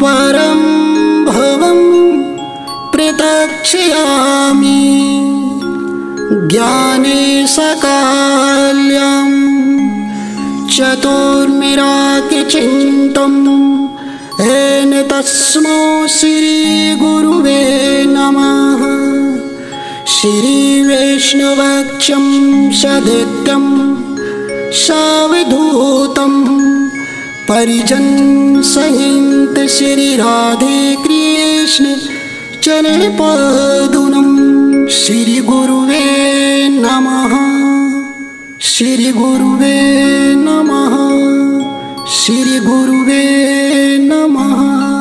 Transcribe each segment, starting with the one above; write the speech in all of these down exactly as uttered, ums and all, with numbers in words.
परं भवं प्रत्यक्षयामि ज्ञाने सकाल्यं चतुर्मिराकिचिन्तं येन तस्मै श्रीगुरुवे नमः। श्रीवैष्णवक्षं सदित्यं सावधूतं परिजन सहित श्री राधे कृष्ण चरणपदुनं श्री गुरुवे नमः। श्री गुरुवे नमः। श्री गुरुवे नमः।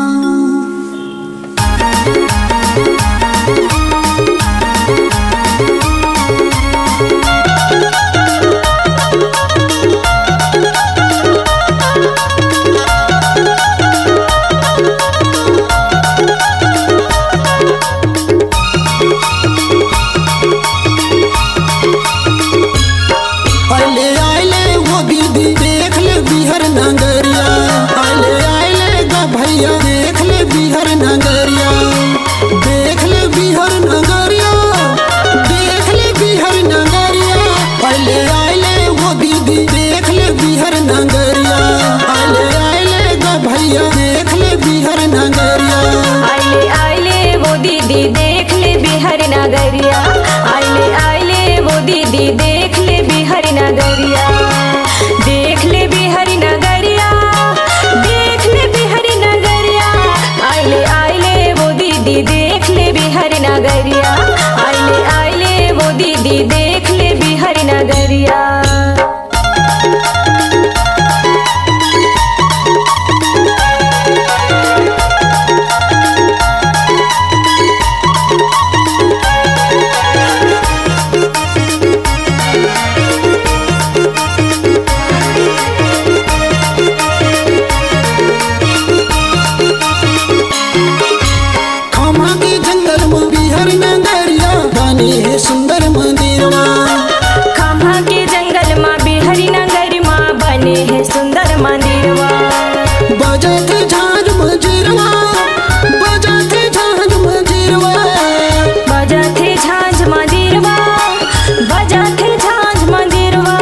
आइले आइले वो दीदी देख ले बिहार नगरिया, देख ले बिहार नगरिया, देख ले बिहार नगरिया। आइले आइले वो दीदी देख ले बिहार नगरिया, आइले आइले वो दीदी देख ले बिहार नगरिया। सुंदर मंदिरवा खम्हा के जंगल माँ बिहारी नगर माँ बने है सुंदर मंदिरवा। बजाते झांझ मंजीरवा, बजाते झांझ मंजीरवा, बजाते झांझ मंदिरवा, बजाते झांझ मंदिरवा।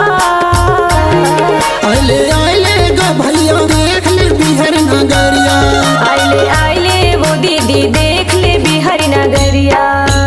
आइले आइले गा भैया देख ले बिहार नगरिया, आइले आइले वो दीदी देख ले बिहार नगरिया।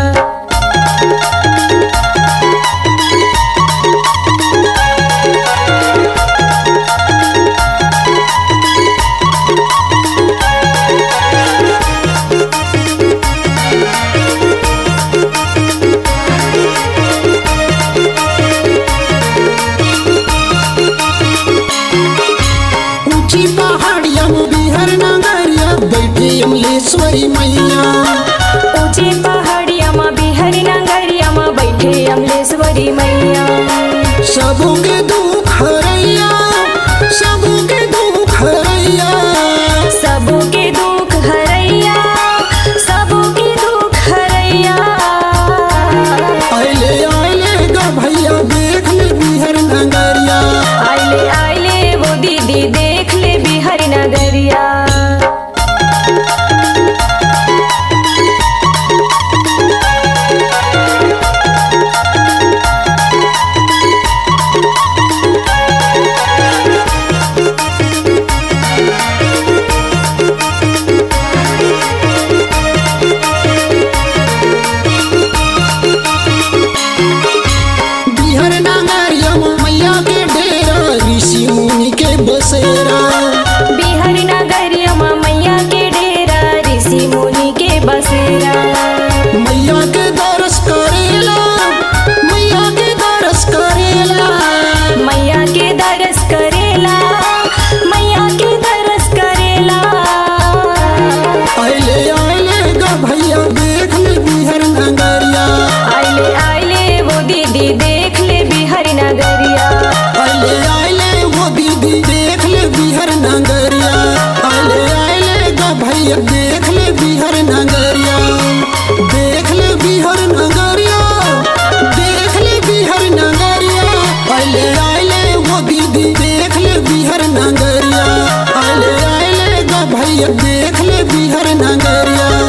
अमलेश्वरी मैया ऊंची पहाड़िया माँ बिहार नगरिया माँ बैठे अमलेश्वरी मैया। सबों के दुख हरैया, सबों के दुख हरैया, सबों के दुख हरैया, सबों के दुख हरैया। आइले आइले गा भैया देख ले बिहार नगरिया, आइले आइले वो दीदी देख ले बिहार नगरिया। बसेरा बिहार नगरिया माँ मैया के डेरा ऋषि मुनि के बसेरा। मैया के दरस करेला, मैया के दरस करेला, मैया के दरस करेला, मैया के दरस करेला। आइले आइले गा भैया देख ले बिहार नगरिया, आइले आइले वो दीदी देख ले बिहार नगरिया, आइले आइले वो दीदी देख ले बिहार नगरिया, आइले आइले गा भैया देख ले बिहार नगरिया, देख ले बिहार नगरिया, देख ले बिहार नगरिया। आइले आइले वो दीदी देख ले बिहार नगरिया, आइले आइले गा भैया भैया देख ले बिहर नगरिया।